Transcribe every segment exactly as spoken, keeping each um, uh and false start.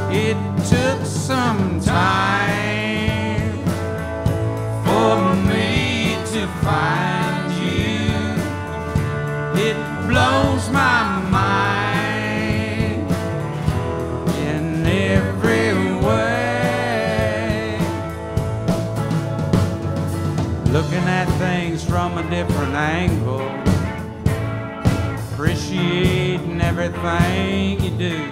It took some time for me to find you. It blows my mind in every way. Looking at things from a different angle, appreciating everything you do.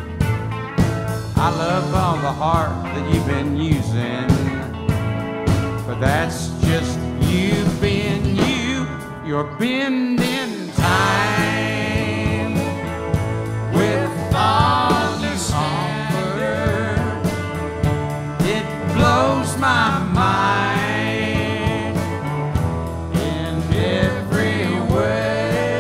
I love all the heart that you've been using, but that's just you being you. You're bending time with all you offer. It blows my mind in every way.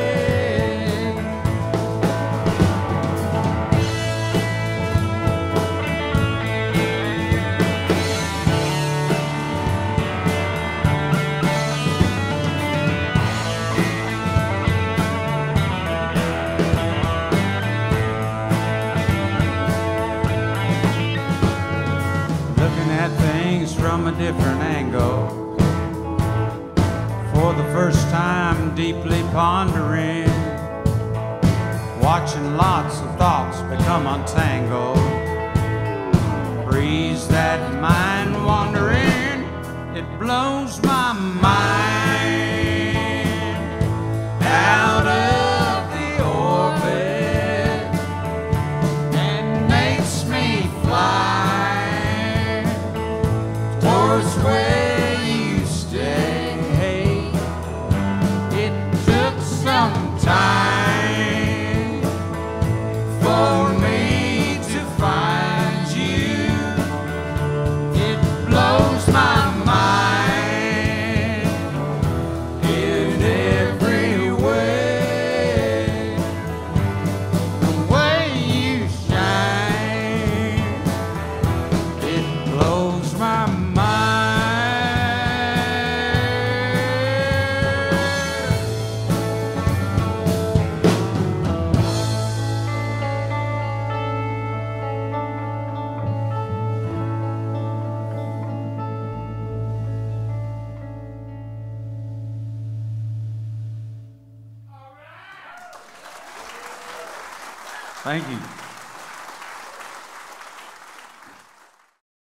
From a different angle, for the first time deeply pondering, watching lots of thoughts become untangled. Breeze that mind wandering, it blows my mind out of the orbit and makes me fly towards where you stay. It took some time for me to find you. It blows my mind in every way. The way you shine, it blows my mind. Thank you.